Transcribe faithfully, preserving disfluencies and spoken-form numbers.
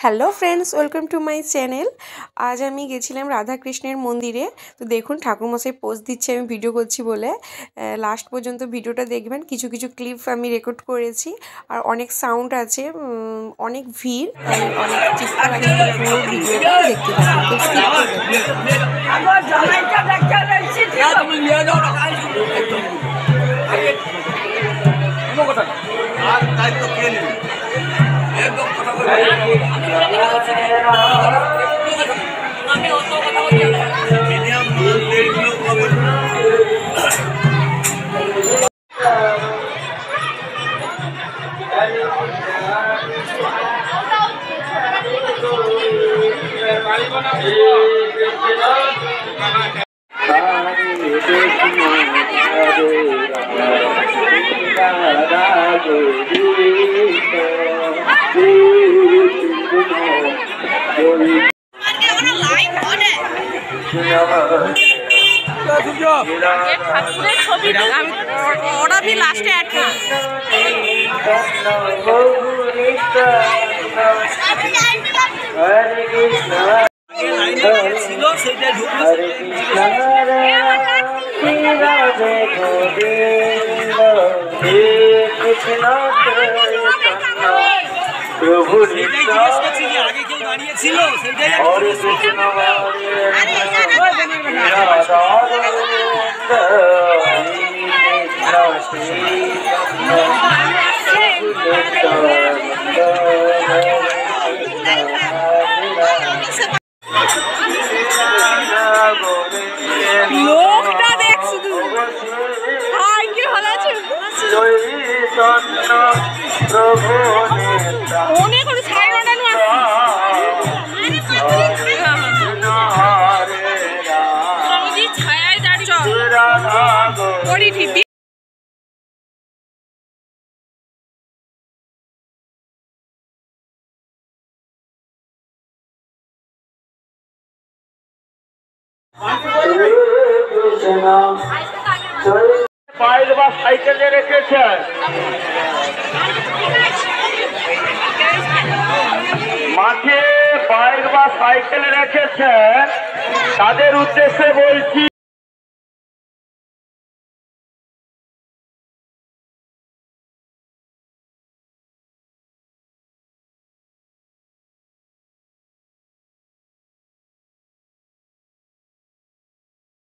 Hello friends, welcome to my channel. আজ আমি গেছিলাম রাধা কৃষ্ণের মন্দিরে। তো দেখুন ঠাকুরমশাই পোজ দিচ্ছে, আমি ভিডিও করছি বলে। লাস্ট পর্যন্ত ভিডিওটা দেখবেন, কিছু কিছু ক্লিপ আমি রেকর্ড করেছি। আর অনেক সাউন্ড আছে, অনেক ভিড়, অনেক চিৎকার আছে। পুরো ভিডিওটা দেখতে থাকুন, স্কিপ করবেন। ওরা भी लास्ट ऐड कर हरे कृष्ण ছিল সেটা ঢুকলো হরে কৃষ্ণ রাধে গোবিন্দ হে কৃষ্ণ প্রভু নিত্য আগে কেউ দাঁড়িয়ে ছিল সেটাই হরে কৃষ্ণ রাধা লোকটা দেখ শুধু হাই কি ভালো আছে প্রভু অনেক করে ছাইরা নানু প্রভুজি ছায়ায় দাঁড়িয়ে ওড়ি ঠিপি বাইক বা সাইকেলে রেখেছেন, মাঠে বাইক বা সাইকেলে রেখেছেন, তাদের উদ্দেশ্যে বলছি।